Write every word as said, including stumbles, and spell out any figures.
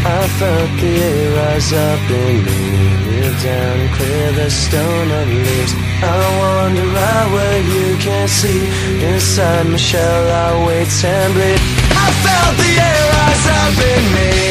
I felt the air rise up in me, kneel down and clear the stone of leaves. I wander out where you can't see, inside my shell I wait and bleed. I felt the air rise up in me.